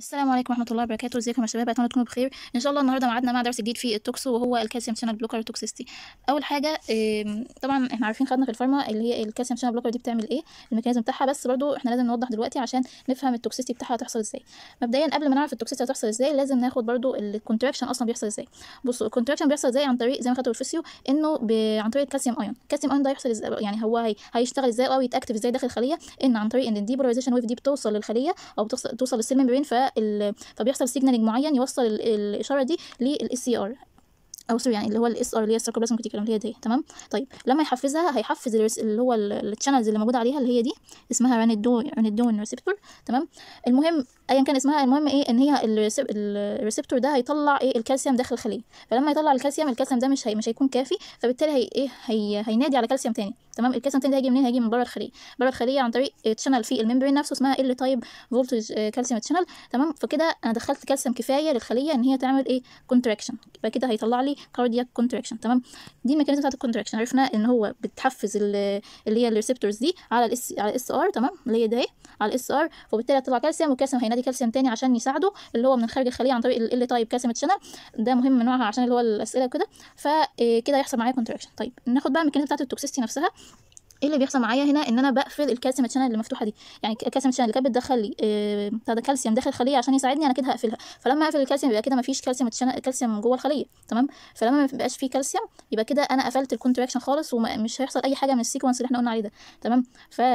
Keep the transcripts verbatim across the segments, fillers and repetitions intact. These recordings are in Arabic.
السلام عليكم ورحمة الله وبركاته. ازيكم يا شباب؟ اتمنى تكونوا بخير ان شاء الله. النهارده ميعادنا مع درس جديد في التوكسو وهو الكالسيوم شانل بلوكر توكسيستي. اول حاجه إيه، طبعا احنا عارفين خدنا في الفارما اللي هي الكالسيوم شانل بلوكر دي بتعمل ايه، الميكانيزم بتاعها، بس برضو احنا لازم نوضح دلوقتي عشان نفهم التوكسيستي بتاعها هتحصل ازاي. مبدئيا قبل ما نعرف التوكسيستي هتحصل ازاي لازم ناخد برضو الكونتراكشن اصلا بيحصل ازاي. بصوا الكونتراكشن بيحصل ازاي عن طريق زي ما خدتوا الفيسيو انه ب... عن طريق الكالسيوم ايون. الكالسيوم ايون ده يحصل ازاي يعني هو هي... هيشتغل ازاي او يتاكتف ازاي داخل الخليه، ان عن طريق ان الديبولاريزيشن ويف دي بتوصل للخليه او بتوصل توصل للسيل ميمبرين، فال... فبيحصل سيجنالينج معين يوصل الاشاره دي للاس سي ار او سوري يعني اللي هو الاس ار اللي هي السيركوبلازم ريتيكولوم اللي هي دي. تمام. طيب لما يحفزها هيحفز اللي هو الشانلز اللي موجوده عليها اللي هي دي اسمها رانيدون رانيدون ريسبتور. تمام. المهم ايا كان اسمها، المهم ايه ان هي الريسبتور ده هيطلع ايه الكالسيوم داخل الخليه. فلما يطلع الكالسيوم الكالسيوم ده مش هي مش هيكون كافي، فبالتالي هي ايه هي هينادي على كالسيوم تاني. تمام. الكالسيوم تاني ده هيجي منين؟ هيجي من بره الخليه، بره الخليه عن طريق تشانل في الممبرين نفسه اسمها ال تايب فولتج كالسيوم تشانل. تمام. فكده انا دخلت كالسيوم كفايه للخليه ان هي تعمل ايه كونتراكشن، يبقى كده هيطلع لي كاردياك كونتراكشن. تمام. دي الميكانيزم بتاعت الكونتراكشن. عرفنا ان هو بتحفز اللي هي الريسبتورز دي على الاس على الاس ار. تمام. اللي هي ده على الاس ار، فبالتالي هتطلع كالسيوم، والكالسيوم هينادي كالسيوم تاني عشان يساعده اللي هو من خارج الخليه عن طريق ال تايب كالسيوم تشانل. ده مهم من نوعها عشان اللي هو الاسئله وكده. فكده يحصل معايا كونتراكشن. طيب ناخد بقى الميكانيزم بتاعت التوكسيستي نفسها. ايه اللي بيحصل معايا هنا؟ ان انا بقفل الكالسيوم شانل اللي مفتوحه دي، يعني الكالسيوم شانل اللي كانت بتدخل لي آه بتاع ده كالسيوم داخل الخليه عشان يساعدني انا كده هقفلها. فلما اقفل الكالسيوم يبقى كده مفيش كالسيوم كالسيوم جوه الخليه. تمام. فلما ما بيبقاش فيه كالسيوم يبقى كده انا قفلت الكونتراكشن خالص ومش هيحصل اي حاجه من السيكونس اللي احنا قلنا عليه ده. تمام.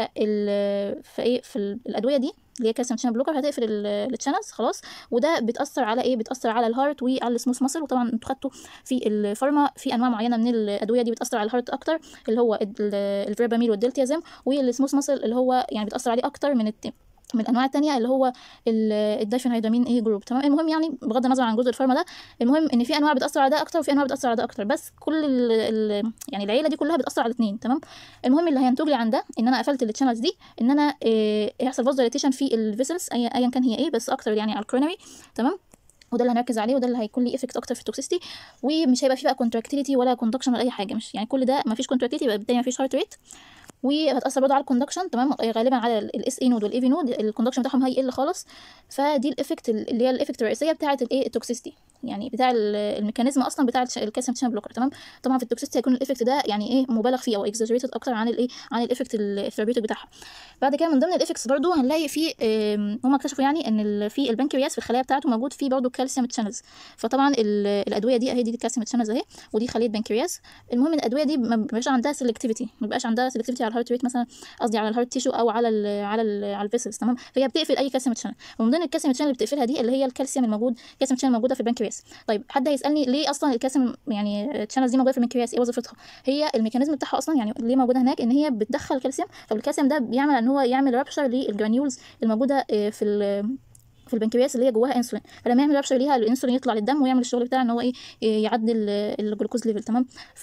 فال فايه في الادويه دي اللي هي كالسيوم شانل بلوكر هتقفل الشانلز خلاص. وده بتاثر على ايه؟ بتاثر على الهارت وعلى السموث ماسل. وطبعا انتوا خدتوا في الفارما في انواع معينه من الادويه دي بتاثر على الهارت اكتر، اللي هو الفيرباميل والدلتيازم، والسموث ماسل اللي هو يعني بتاثر عليه اكتر من التيم من الانواع التانية اللي هو الدايفينهيدرامين ايه جروب. تمام. المهم يعني بغض النظر عن جزء الفارما ده، المهم ان في انواع بتاثر على ده اكتر وفي انواع بتاثر على ده اكتر، بس كل ال ال يعني العيله دي كلها بتاثر على الاثنين. تمام. المهم اللي هينتج لي عن ده ان انا قفلت الشانلز دي، ان انا إيه يحصل فاز دايليتيشن في الفيسلز ايا كان هي ايه، بس اكتر يعني على الكورونري. تمام. وده اللي هنركز عليه وده اللي هيكون ليه افكت اكتر في التوكسيستي، ومش هيبقى فيه بقى كونتراكتيليتي ولا كوندكشن ولا اي حاجه. مش يعني كل ده مفيش كونتراكتيليتي يبقى بالتالي مفيش هارت ريت، وهتاثر برضه على الكوندكشن. تمام. غالبا على الاس اي نود والاي في نود الكوندكشن بتاعهم هيقل خالص. فدي الافكت اللي هي الافكت الرئيسيه بتاعه الايه التوكسيستي، يعني بتاع الميكانيزم اصلا بتاع الكالسيوم شانل بلوكر. تمام. طبعا في التوكسيستي هيكون الافكت ده يعني ايه مبالغ فيه او اكزاجريتد اكتر عن الايه عن الافكت الثيرابيوتيك بتاعها. بعد كده من ضمن الافكتس برضه هنلاقي في هم اكتشفوا يعني ان في البنكرياس في الخلايا بتاعته موجود فيه برضه كالسيوم شانلز. فطبعا الادويه دي اهي دي الكالسيوم شانلز اهي، ودي خليه بنكرياس. المهم ان الادويه دي ما بيبقاش عندها سيلكتيفيتي ما بيبقاش عندها سيلكتيفيتي على الهارت ريت مثلا، قصدي على الهارت تيشو او على ال على ال على الفيسلز. تمام. فهي بتقفل اي كالسيوم شانل، ومن ضمن الكالسيوم شانل اللي بتقفلها دي اللي هي الكالسيوم الموجود الكالسيوم شانل الموجوده في البنكرياس. طيب حد هيسالني ليه اصلا الكالسيوم يعني الشانلز دي موجوده في البنكرياس؟ ايه وظيفتها؟ هي الميكانيزم بتاعها اصلا يعني ليه موجوده هناك ان هي بتدخل كالسيوم، فالكالسيوم ده بيعمل ان هو يعمل رابشر للجرانيولز الموجوده في في البنكرياس اللي هي جواها انسولين. فلما يعمل رابشر ليها الانسولين يطلع للدم ويعمل الشغل بتاعه ان هو ايه يعدل الجلوكوز ليفل. تمام.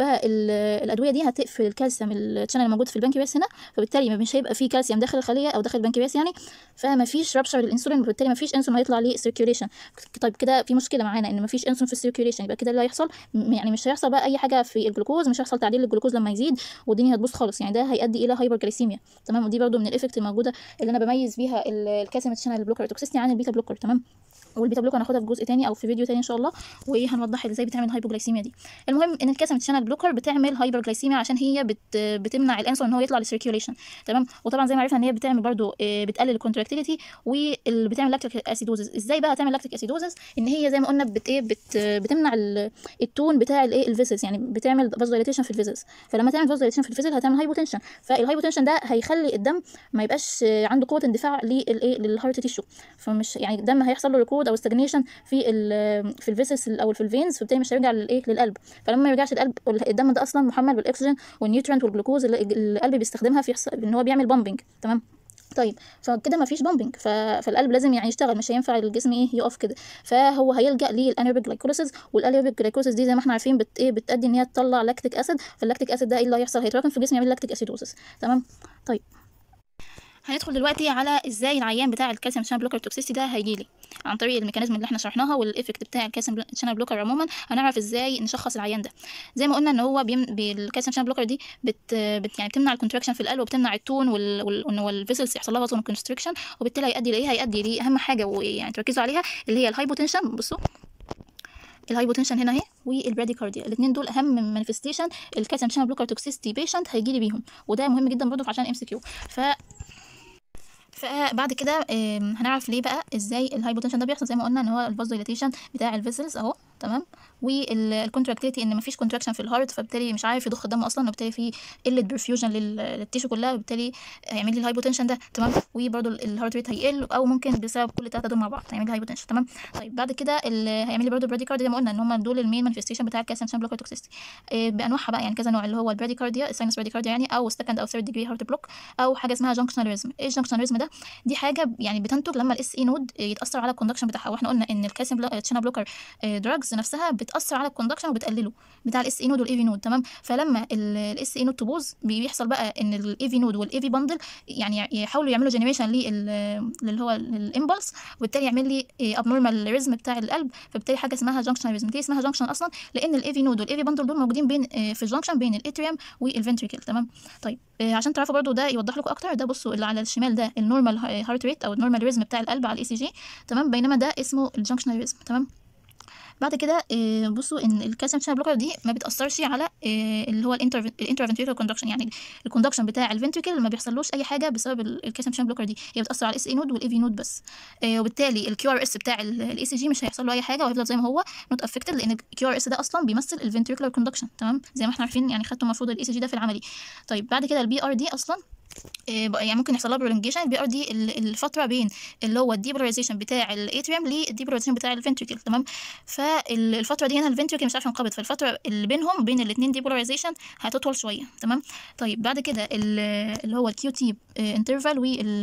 فالادويه دي هتقفل الكالسيوم الشانل الموجود في البنكرياس هنا، فبالتالي مش هيبقى فيه كالسيوم داخل الخليه او داخل البنكرياس يعني، فما فيش رابشر للانسولين، وبالتالي ما فيش انسولين هيطلع ليه سيركيوليشن. طيب كده في مشكله معانا ان ما فيش انسولين في السيركيوليشن، يبقى كده اللي هيحصل يعني مش هيحصل بقى اي حاجه في الجلوكوز، مش هيحصل تعديل للجلوكوز لما يزيد والدنيا هتبوظ خالص، يعني ده هيؤدي الى هايبرجلايسيميا. تمام. ودي برده من الايفكت الموجوده اللي انا بميز بيها الكالسيوم شانل بلوكر توكسيستي عن البيتا بلوكر. تمام. والبيتا بلوكر هناخدها في جزء تاني او في فيديو تاني ان شاء الله، وهنوضح ازاي بتعمل هايبوجلايسيميا دي. المهم ان الكالسيوم شانل بلوكر بتعمل هايبرجلايسيميا عشان هي بت بتمنع الانسولين ان هو يطلع للسيركيوليشن. تمام. وطبعا زي ما عرفنا ان هي بتعمل برده بتقلل الكونتراكتيليتي وبتعمل لاكتيك اسيدوزس. ازاي بقى هتعمل لاكتيك اسيدوزس؟ ان هي زي ما قلنا بت ايه بت بتمنع التون بتاع الايه الفيسلز، يعني بتعمل فازوديليتيشن في الفيسلز. فلما تعمل فازوديليتيشن في الفيسل هتعمل هايبوتنشن، فالهايبوتنشن ده هيخلي الدم ما يبقاش عنده قوه اندفاع للايه للهارت تيشو، فمش يعني الدم هيحصل له ريكود او استجنيشن في ال في الفيسلز او في الفينز، فبالتالي مش هيرجع للايه للقلب. فلما ما يرجعش القلب، الدم ده اصلا محمل بالاكسجين والنيوترينت والجلوكوز اللي القلب بيستخدمها في ان هو بيعمل بامبنج. تمام. طيب فكده ما فيش بامبنج، فالقلب لازم يعني يشتغل، مش هينفع الجسم ايه يقف كده، فهو هيلجا للانيروبيك جلايكوليسيس. والانيروبيك جلايكوليسيس دي زي ما احنا عارفين بت ايه بتادي ان هي تطلع لاكتيك اسيد، فاللاكتيك اسيد ده ايه اللي هيحصل؟ هيتراكم في الجسم يعمل لاكتيك اسيدوزس. تمام. طيب هندخل دلوقتي على ازاي العيان بتاع الكالسيوم شانل بلوكر توكسيستي ده هيجيلي عن طريق الميكانيزم اللي احنا شرحناها والايفكت بتاع الكالسيوم شانل بلوكر عموما. هنعرف ازاي نشخص العيان ده. زي ما قلنا ان هو بيم... بالكالسيوم شانل بلوكر دي بت... بت... يعني بتمنع الكونتراكشن في القلب وبتمنع التون وال... وال... والفيسلز يحصل لها وزن كونستريكشن، وبالتالي هيؤدي لايه؟ هيؤدي ليه اهم حاجه ويعني تركزوا عليها اللي هي الهايبوتنشن. بصوا الهايبوتنشن هنا اهي والبراديكارديا، الاثنين دول اهم مانيفستيشن الكالسيوم شانل بلوكر توكسيستي بيشنت هيجي لي بيهم، وده مهم جدا برضه عشان ام سي كيو. ف فبعد كده هنعرف ليه بقى ازاي الهايبوتنشن ده بيحصل. زي ما قلنا ان هو الفاز دايليتيشن بتاع الفيسلز اهو تمام، والكونتراكتيليتي ان مفيش كونتراكشن في الهارت، فبالتالي مش عارف يضخ الدم اصلا، وبالتالي في قله برفيوجن للتيشو كلها، وبالتالي هيعمل لي الهايبوتنشن ده تمام. وبرده الهارت ريت هيقل، او ممكن بسبب كل الثلاثه دول مع بعض هيعمل لي هايبوتنشن تمام. طيب بعد كده هيعمل لي برده براديكارديا، زي ما قلنا ان هم دول المين مانيفستيشن بتاع الكالسيوم شانل بلوكر توكسيستي بانواعها بقى، يعني كذا نوع، اللي هو البراديكارديا الساينس براديكارديا يعني، او سكند او ثيرد ديجري هارت بلوك، او حاجه اسمها جانكشناليزم. ايه الجانكشناليزم ده؟ دي حاجه يعني بتنتج لما الاس اي نود يتاثر على الكوندكشن بتاعها، واحنا قلنا ان الكالسيوم شانل بلوكر دراجز نفسها بتاثر على الكوندكشن وبتقلله بتاع الاس اي نود والاي في نود تمام. فلما الاس اي نود تبوظ بيحصل بقى ان الاي في نود والاي في باندل يعني يحاولوا يعملوا جنريشن للي هو الامبلس، وبالتالي يعمل لي ابنورمال ريزم بتاع القلب، فبالتالي حاجه اسمها جانكشن ريزم. دي اسمها جانكشن اصلا لان الاي في نود والاي في باندل دول موجودين بين في الجانكشن بين الاتريوم والفنتريكل تمام. طيب عشان تعرفوا برضو ده يوضح لكم اكتر، ده بصوا اللي على الشمال ده النورمال هارت ريت او النورمال ريزم بتاع القلب على الاي سي جي تمام، بينما ده اسمه الجانكشن ريزم تمام. بعد كده بصوا ان الكالسيوم شانل بلوكر دي ما بتاثرش على اللي هو الانترفنتريكل كوندكشن، يعني الكوندكشن بتاع الفنتريكل ما بيحصلوش اي حاجه بسبب الكالسيوم شانل بلوكر دي، هي بتاثر على الاس اي نود والاي في نود بس، وبالتالي الكيو ار اس بتاع الاي سي جي مش هيحصل له اي حاجه وهيفضل زي ما هو نوت افكتد، لان الكيو ار اس ده اصلا بيمثل الفنتريكولار كوندكشن تمام، زي ما احنا عارفين يعني خدتوا المفروض الاي سي جي ده في العملي. طيب بعد كده البي ار دي اصلا يعني ممكن يحصل لها برولونجيشن. البي ار دي الفتره بين اللي هو الديبولاريزيشن بتاع الاتريوم للديبولاريزيشن بتاع الفنتريكل تمام، فالفتره دي هنا الفنتريكل مش عارف ينقبض، فالفتره اللي بينهم بين الاثنين ديبولاريزيشن هتطول شويه تمام. طيب بعد كده اللي هو الكيو تي انترفال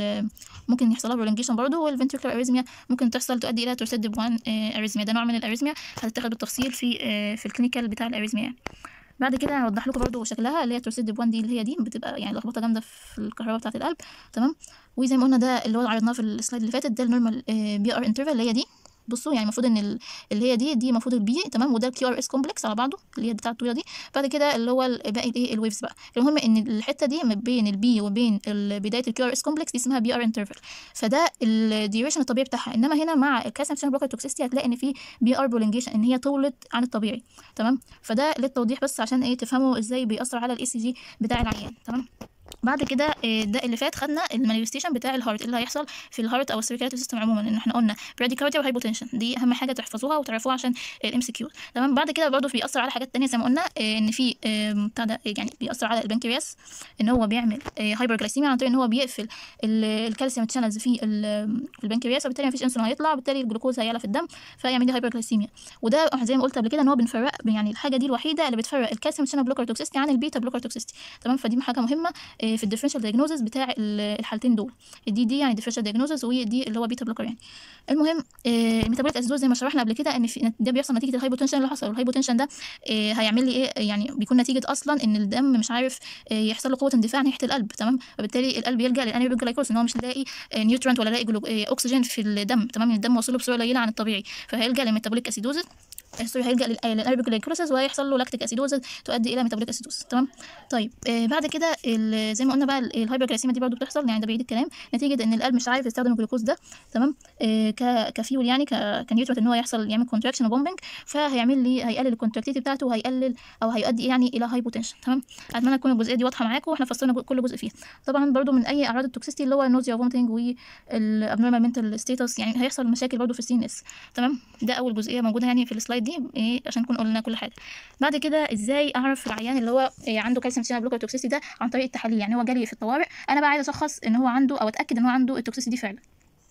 وممكن يحصل لها برولونجيشن برضه، والفنتريكولار اريزميا ممكن تحصل تؤدي الى تورسيد وان اريزميا، ده نوع من الاريزميا هتتاخد بالتفصيل في في الكلينيكال بتاع الاريزميا يعني. بعد كده هوضح لكم برضو شكلها اللي هي تورسيد وان دي، اللي هي دي بتبقى يعني لخبطه جامده في الكهرباء بتاعه القلب تمام. وزي ما قلنا ده اللي هو عرضناه في السلايد اللي فاتت، ده النورمال بي ار انترفال اللي هي دي. بصوا يعني المفروض ان اللي هي دي دي المفروض البي تمام، وده الكيو ار اس كومبلكس على بعضه اللي هي بتاعه الطويله دي. بعد كده اللي هو باقي الايه الويفز بقى. المهم ان الحته دي ما بين البي وبين بدايه الكيو ار اس كومبلكس دي اسمها بي ار انترفال، فده الديوريشن الطبيعي بتاعها. انما هنا مع الكالسيوم شانل بلوكر توكسيستي هتلاقي ان في بي ار برولونجيشن، ان هي طولت عن الطبيعي تمام. فده للتوضيح بس عشان ايه تفهموا ازاي بيأثر على الاي سي جي بتاع العيان تمام. بعد كده ده اللي فات خدنا المانيفستيشن بتاع الهارت اللي هيحصل في الهارت او السيركيلاتوري سيستم عموما، ان احنا قلنا براديكارديا وهايبوتنشن، دي اهم حاجه تحفظوها وتعرفوها عشان الام سي كيو تمام. بعد كده برضه بيأثر على حاجات تانية زي ما قلنا ان في بتاع ده يعني بيأثر على البنكرياس، ان هو بيعمل هايبرجلايسيميا عن طريق ان هو بيقفل الكالسيوم تشانلز في البنكرياس، وبالتالي مفيش انسولين هيطلع، وبالتالي الجلوكوز هيعلى في الدم فيعمل لي هايبرجلايسيميا. وده زي ما قلت قبل كده ان هو بنفرق يعني الحاجه دي الوحيده اللي بتفرق الكالسيوم شانل بلوكر توكسيستي عن البيتا بلوكر توكسيستي تمام. فدي حاجه مهمه في الديفرنشال دايجنوزس بتاع الحالتين دول، دي دي يعني ديفرنشال دايجنوزس، ودي اللي هو بيتا بلوكر يعني. المهم الميتابوليك اسيدوز زي ما شرحنا قبل كده ان ده بيحصل نتيجه الهايبوتنشن اللي حصل، والهايبوتنشن ده هيعمل لي ايه يعني بيكون نتيجه اصلا ان الدم مش عارف يحصل له قوه اندفاع ناحيه القلب تمام، فبالتالي القلب يلجا للانيروبيك جلايكوز ان هو مش لاقي نيوترينت ولا لاقي اكسجين في الدم تمام، الدم واصل له بسرعه قليله عن الطبيعي، فهيلجا للميتابوليك اسيدوز سوري هيلجا للانيروبيك جلايكوزيس وهيحصل له لاكتيك اسيدوز تؤدي الى ميتابوليك اسيدوز تمام. طيب آه بعد كده زي ما قلنا بقى الهايبرجلايسيميا دي برضو بتحصل، يعني ده بعيد الكلام نتيجه ان القلب مش عارف يستخدم الجلوكوز ده تمام آه كفيول يعني كنيوترينت ان هو يحصل يعمل كونتراكشن وبومبنج، فهيعمل لي هيقلل الكونتراكتيفيتي بتاعته وهيقلل او هيؤدي يعني الى هايبوتنشن تمام. اتمنى تكون الجزئيه دي واضحه معاكم واحنا فصلنا كل جزء فيها. طبعا برضو من اي اعراض التوكسيستي اللي هو النوزيا وفومتنج والابنورمال منتال ستيتس يعني هيحصل مشاكل برضو في السي ان اس تمام. ده اول جزئيه موجوده يعني في السلايد دي إيه عشان نكون قلنا كل حاجه. بعد كده ازاي اعرف العيان اللي هو إيه عنده كالسيوم شانل بلوكر توكسيستي ده عن طريق التحاليل، يعني هو جالي في الطوارئ انا بقى عايزه اشخص ان هو عنده او اتاكد ان هو عنده التوكسيستي دي فعلا.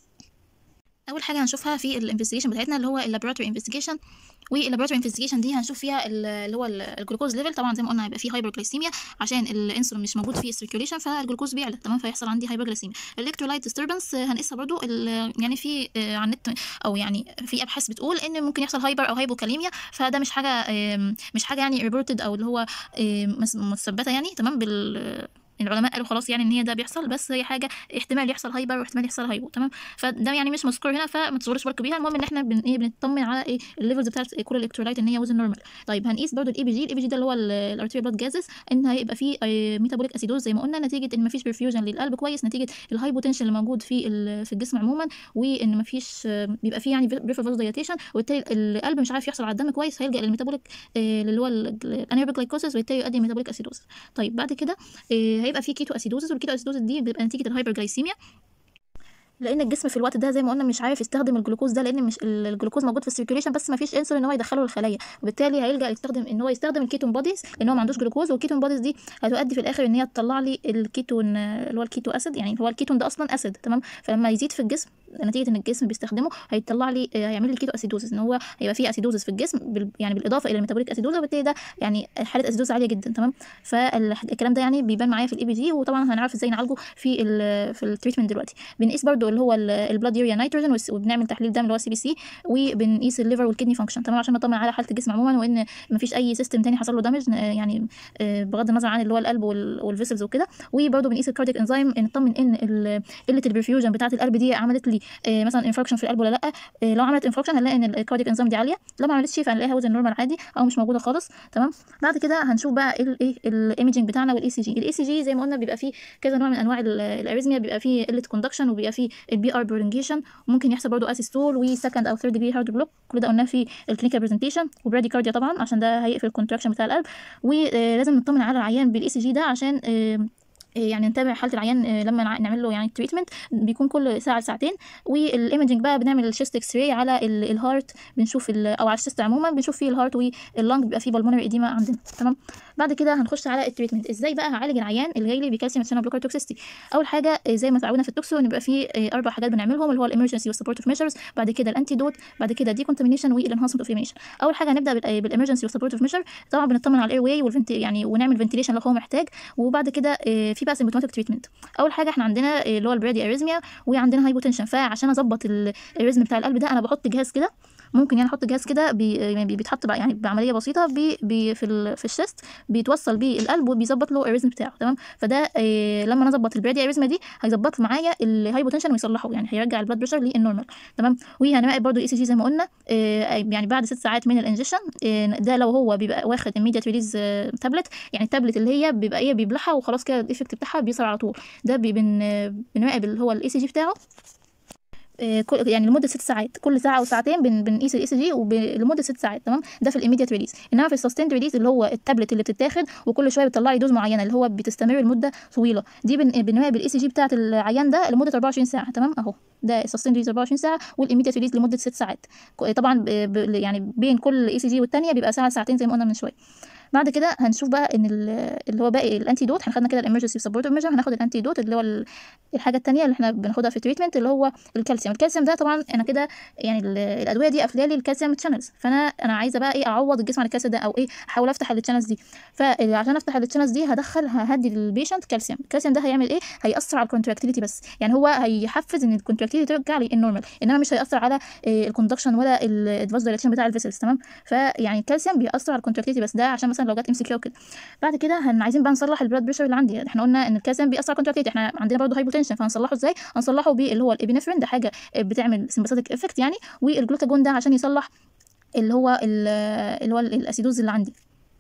اول حاجه هنشوفها في الانفستيجيشن بتاعتنا اللي هو اللابوراتوري انفستيجيشن، واللابوراتوري انفستيجيشن دي هنشوف فيها اللي هو الجلوكوز ليفل. طبعا زي ما قلنا هيبقى فيه هايبرجلايسيميا عشان الانسولين مش موجود في السيركيوليشن فالجلوكوز بيعلى تمام، فيحصل عندي هايبرجلايسيميا. الالكترولايت ديستربنس هنقيسها برضو يعني في على النت او يعني في ابحاث بتقول ان ممكن يحصل هايبر او هايبوكاليميا، فده مش حاجه مش حاجه يعني ريبورتد او اللي هو مثبته يعني تمام بال العلماء قالوا خلاص يعني ان هي ده بيحصل، بس هي حاجه احتمال يحصل هايبر واحتمال يحصل هايبو، تمام. فده يعني مش مذكور هنا، فما تشغلوش بالكم بيها. المهم ان احنا بن ايه بنطمن على ايه الليفلز بتاعت كل الالكترولايت ان هي وزن نورمال. طيب هنقيس برده الاي بي جي. الاي بي جي ده اللي هو الارتيريال بلاد جازز، ان هيبقى فيه ميتابوليك اسيدوز زي ما قلنا، نتيجه ان مفيش برفيوجن للقلب كويس، نتيجه الهايبوتنشن اللي موجود في في الجسم عموما، وان مفيش بيبقى فيه يعني بريفر فازو دايليتيشن، وبالتالي القلب مش عارف يحصل على الدم كويس، هيلجا للميتابوليك اللي هو الانيروبيك جلايكوسيس، وبالتالي يؤدي لميتابوليك اسيدوز. طيب بعد كده هيبقى في كيتو اسيدوزس، والكيتو اسيدوزس دي بيبقى نتيجه الهايبرجلايسيميا، لان الجسم في الوقت ده زي ما قلنا مش عارف يستخدم الجلوكوز ده، لان مش الجلوكوز موجود في السيركيوليشن بس ما فيش انسولين ان هو يدخله للخلايا، وبالتالي هيلجا يستخدم ان هو يستخدم الكيتون بوديز، لان هو ما عندوش جلوكوز. والكيتون بوديز دي هتؤدي في الاخر ان هي تطلع لي الكيتون اللي هو الكيتو اسيد، يعني هو الكيتون ده اصلا اسيد، تمام. فلما يزيد في الجسم نتيجه ان الجسم بيستخدمه هيطلع لي هيعمل لي الكيتو اسيدوزس، ان هو هيبقى فيه اسيدوزس في الجسم بال يعني بالاضافه الى الميتابوليك اسيدوز، وبالتالي ده يعني حاله اسيدوز عاليه جدا، تمام. فالكلام ده يعني بيبان معايا في الاي بي جي، وطبعا هنعرف ازاي نعالجه في ال في التريتمنت دلوقتي. بنقيس برده اللي هو البلاد يوريا نيتروجين، وبنعمل تحليل دم اللي هو سي بي سي، وبنقيس الليفر والكدني فانكشن، تمام، عشان نطمن على حاله الجسم عموما، وان مفيش اي سيستم تاني حصل له دامج، يعني بغض النظر عن اللي هو القلب والفيسلز وكده. وبرده بنقيس الكاردياك انزيم، نطمن ان قله البرفيوجن بتاعه القلب دي عملت لي مثلا انفاركشن في القلب ولا لا. لو عملت انفاركشن هنلاقي ان الكاردياك انزيم دي عاليه، لو ما عملتش فهنلاقيها وزن نورمال عادي او مش موجوده خالص، تمام. بعد كده هنشوف بقى الايه الايميجنج بتاعنا والاي سي جي. الاي سي جي زي ما قلنا بيبقى فيه كذا نوع من انواع الاريزميا، بيبقى فيه قله كوندكشن، وبيبقى فيه البي ار برولونجيشن، ممكن يحصل برضه اسيستول وسكند او ثيرد ديجري هارت بلوك، كل ده قلناه في الكلينيكال برزنتيشن. وبراديكارديا طبعا عشان ده هيقفل الكونتراكشن بتاع القلب. ولازم نطمن على العيان بالاي سي جي ده عشان يعني نتابع حاله العيان لما نعمل له يعني تريتمنت، بيكون كل ساعه لساعتين. والايمجنج بقى بنعمل الشيست اكس راي على الهارت، بنشوف او على الشيست عموما بنشوف فيه الهارت واللنج، بيبقى فيه بالمونري اديما عندنا، تمام. بعد كده هنخش على التريتمنت. ازاي بقى هعالج العيان اللي جاي لي بكالسيوم شانل بلوكر توكسيستي؟ اول حاجه زي ما اتعودنا في التوكسو ان يبقى فيه اربع حاجات بنعملهم، اللي هو الامرجنسي والسبورتيف ميجرز، بعد كده الانتيدوت، بعد كده دي كونتامينيشن والانهانسمنت اوف ايميشن. اول حاجه هنبدا بالامرجنسي والسبورتيف ميجر، طبعا بنطمن على الاير واي والفنت يعني، ونعمل فنتيليشن لو هو محتاج. وبعد كده في بقى سيمبتوماتيك تريتمنت. اول حاجه احنا عندنا اللي هو البرادي اريزميا، وعندنا هايبوتنشن، فعشان اظبط الريزم بتاع القلب ده انا بحط جهاز كده، ممكن يعني احط جهاز كده بي يعني بيتحط بقى يعني بعمليه بسيطه بي بي في ال في الشيست، بيتوصل بيه القلب وبيظبط له الريزم بتاعه، تمام. فده إيه لما نظبط البرادي اريزميا دي هيظبط معايا الهايبوتنشن ويصلحه، يعني هيرجع البلاد بريشر للنورمال، تمام. وهنراقب برده الاي سي جي زي ما قلنا إيه يعني بعد ست ساعات من الانجكشن. إيه ده لو هو بيبقى واخد immediate release تابلت، يعني التابلت اللي هي بيبقى ايه بيبلعها وخلاص كده الايفكت بتاعها بيظهر على طول، ده بن بنراقب اللي هو الاي سي جي بتاعه يعني لمده ست ساعات، كل ساعه او ساعتين بن بنقيس الاي سي جي لمده ست ساعات، تمام. ده في الايميديت ريليز. انما في السستيند ريليز اللي هو التابلت اللي بتتاخد وكل شويه بتطلع لي دوز معينه اللي هو بتستمر لمده طويله، دي بنراقب الاي سي جي بتاعه العيان ده لمده اربعة وعشرين ساعه، تمام. اهو ده السستيند ريليز اربعة وعشرين ساعه، والايميديت ريليز لمده ست ساعات. طبعا ب ب يعني بين كل اي سي جي والثانيه بيبقى ساعه ساعتين زي ما قلنا من شويه. بعد كده هنشوف بقى ان اللي هو باقي الانتي دوت، احنا خدنا كده الامرجنسي سبورتيف ميجر، هناخد الانتي دوت اللي هو الحاجه الثانيه اللي احنا بناخدها في التريتمنت اللي هو الكالسيوم. الكالسيوم ده طبعا انا كده يعني الادويه دي قافله لي الكالسيوم تشانلز، فانا انا عايزه بقى ايه اعوض الجسم عن الكالسيوم ده، او ايه احاول افتح التشانلز دي. فعشان افتح التشانلز دي هدخل ههدي للبيشنت كالسيوم. الكالسيوم ده هيعمل ايه؟ هيأثر على الكونتراكتيليتي بس، يعني هو هيحفز ان الكونتراكتيليتي ترجع لي النورمال، انما مش هيأثر على الكوندكشن ولا الادفاز دايليشن بتاع الفيسلز، تمام. فيعني الكالسيوم بيأثر على الكونتراكتيليتي بس، ده عشان مثلا لو جت ام سي كيو كده. بعد كده هن عايزين بقى نصلح البلاد بريشر اللي عندي. احنا قلنا ان الكالسيوم بيأثر على الكونتراكتيليتي، احنا عندنا برضه هايبوتنشن، فهنصلحه ازاي؟ هنصلحه باللي هو الابنفرين، ده حاجه بتعمل سمباثيك افكت يعني، والجلوكاجون ده عشان يصلح اللي هو اللي هو الاسيدوز اللي عندي،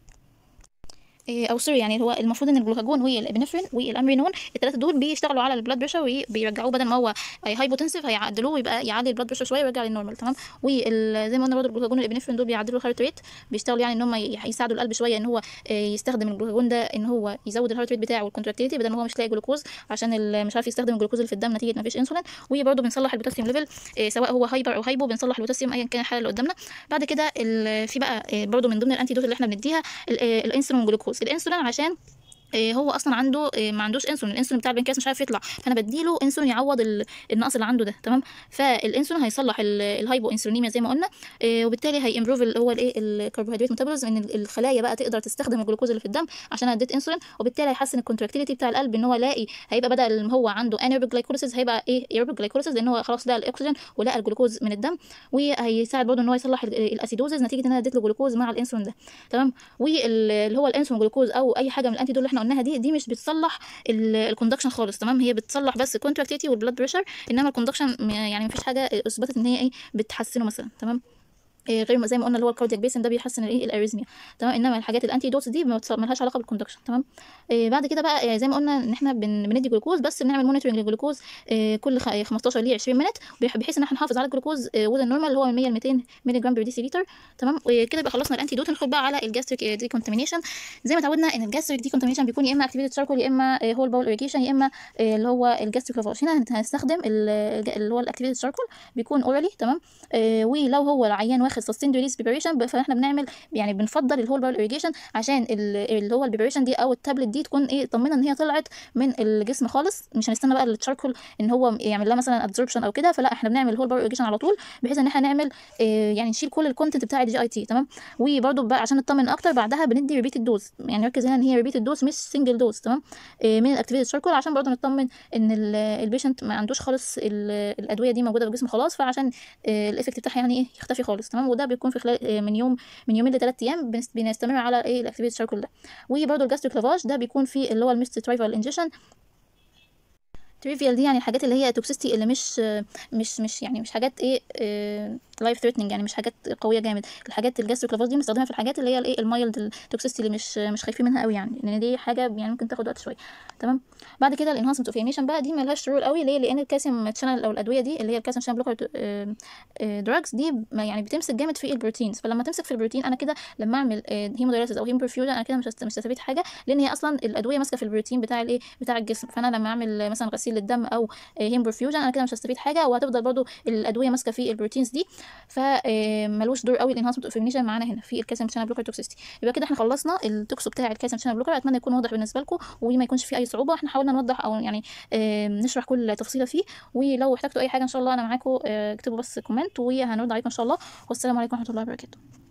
او سوري يعني هو المفروض ان الجلوكاجون والابنفرين والامرينون الثلاثه دول بيشتغلوا على البلاد بريشر وبيرجعوه، بدل ما هو هايبوتنسيف هيعدلوه ويبقى يعلي البلاد بريشر شويه ويرجع للنورمال، تمام. وزي ما قلنا برضه الجلوكاجون والابنفرين دول بيعدلوا الهارت ريت، بيشتغلوا يعني ان هم يساعدوا القلب شويه ان هو يستخدم الجلوكاجون ده ان هو يزود الهارت ريت بتاعه والكونتراكتيليتي، بدل ما هو مش لاقي جلوكوز عشان مش عارف يستخدم الجلوكوز اللي في الدم نتيجه ما فيش انسولين. وبرضه بنصلح البوتاسيوم ليفل سواء هو هايبر او هايبو، بنصلح البوتاسيوم ايا كان الحاله اللي قدامنا. بعد كده في بقى برضه من ضمن الانتي دوت اللي احنا بنديها الانسولين والجلوكوز. الانسولين عشان هو اصلا عنده ما عندوش انسولين، الانسولين بتاع البنكرياس مش عارف يطلع، فانا بديله انسولين يعوض النقص اللي عنده ده، تمام. فالانسولين هيصلح الهايبو انسولينيميا زي ما قلنا، وبالتالي هيمبروف هو الايه الكربوهيدرات ميتابوليزم، ان الخلايا بقى تقدر تستخدم الجلوكوز اللي في الدم عشان اديت انسولين، وبالتالي هيحسن الكونتراكتيليتي بتاع القلب، ان هو لاقي هيبقى بدل ما هو عنده انيروبيك جلايكوليسيس هيبقى ايه ايروبيك جلايكوليسيس، لان هو خلاص لقى الاكسجين ولقى الجلوكوز من الدم. وهيساعد برضه ان هو يصلح الاسيدوزز نتيجه ان انا اديت له جلوكوز مع الانسولين ده، تمام. واللي هو الانسولين جلوكوز او اي حاجه من الانتي دول اللي احنا قلناها دي دي مش بتصلح الكوندكشن خالص، تمام؟ هي بتصلح بس الكونتراكتيليتي والبلاد بريشر، انما الكوندكشن يعني مفيش حاجه اثبتت ان هي ايه بتحسنه مثلا، تمام؟ إيه غير ما زي ما قلنا اللي هو الكاردياك بيسن ده بيحسن الايه الاريزميا، تمام؟ انما الحاجات الانتي دوتس دي ما لهاش علاقه بالكوندكشن، تمام؟ إيه بعد كده بقى إيه زي ما قلنا ان احنا بن بندي جلوكوز، بس بنعمل مونيتورنج للجلوكوز إيه كل خمستاشر ل عشرين مينت، بحيث ان احنا نحافظ على الجلوكوز إيه وده النورمال اللي هو من مية ل ميتين مللي جرام بير ديسيليتر، تمام؟ وكده يبقى خلصنا الانتي دوت. ندخل بقى على الجاستريك دي كونتامينيشن. زي ما اتعودنا ان الجاستريك دي كونتامينيشن بيكون يا اما اكتيفيتد شاركول يا اما هول باول اريجيشن يا اما إيه اللي هو الجاستريك لافاج. هنا هنستخدم اللي هو الاكتيفيتد شاركول، بيكون اورالي، تمام؟ إيه ولو هو العيان واخد سستيند ريليس بريباريشن فاحنا بنعمل يعني بنفضل الهول باول اريجيشن عشان اللي هو البريباريشن دي او التابلت دي تكون ايه طمنا ان هي طلعت من الجسم خالص، مش هنستنى بقى التشاركول ان هو يعمل لها مثلا ابزوربشن او كده، فلا احنا بنعمل الهول باول اريجيشن على طول، بحيث ان احنا نعمل إيه يعني نشيل كل الكونتنت بتاع الجي اي تي، تمام؟ وبرده بقى عشان نطمن اكتر بعدها بندي ريبيتد دوز، يعني ركز هنا ان هي ريبيتد دوز مش سنجل دوز، تمام؟ إيه من الاكتيفيتد شاركول عشان برده نطمن ان البيشنت ما عندوش خالص الادويه دي موجوده في الجسم خلاص، فعشان إيه الايفكت بتاعها يعني ايه يختفي خالص، تمام؟ وده بيكون في خلال إيه من يوم من يومين لثلاث ايام بنستمر على ايه الاكتيفيتد شاركول ده. وبرده الجاستريك لافاج ده بيكون في اللي هو الميست ترايفال انجكشن. تريفيال دي يعني الحاجات اللي هي توكسيستي اللي مش مش مش يعني مش حاجات ايه لايف ثريتنينج، يعني مش حاجات قويه جامد. الحاجات الجاستريك لافاج دي بنستخدمها في الحاجات اللي هي الايه المايلد التوكسيستي اللي مش مش خايفين منها قوي، يعني لان دي حاجه يعني ممكن تاخد وقت شويه، تمام؟ بعد كده الانهانسمنت اوف انيميشن بقى دي مالهاش رول قوي، ليه؟ لان الكالسيوم شانل او الادويه دي اللي هي الكالسيوم شانل بلوكر دراجز دي يعني بتمسك جامد في البروتينز، فلما تمسك في البروتين انا كده لما اعمل هيمودايليسيس او هيموبرفيوجن انا كده مش مش هستفيد حاجه، لان هي اصلا الادويه ماسكه في البروتين بتاع الايه بتاع الجسم، فانا لما اعمل مثلا غسيل للدم او هيموبرفيوجن انا كده مش هستفيد حاجه، وهتفضل برضو الادويه ماسكه في البروتينز دي، فمالوش دور قوي الانهانسمنت اوف انيميشن معانا هنا في الكالسيوم شانل بلوكر توكسيستي. يبقى كده احنا خلصنا التوكسو بتاع الكالسيوم شانل بلوكر، اتمنى يكون واضح بالنسبه لكم وما يكونش فيه اي صعوبه، احنا حاولنا نوضح او يعني نشرح كل تفصيله فيه، ولو احتجتوا اي حاجه ان شاء الله انا معاكم، اكتبوا بس كومنت وهنرد عليكم ان شاء الله، والسلام عليكم ورحمه الله وبركاته.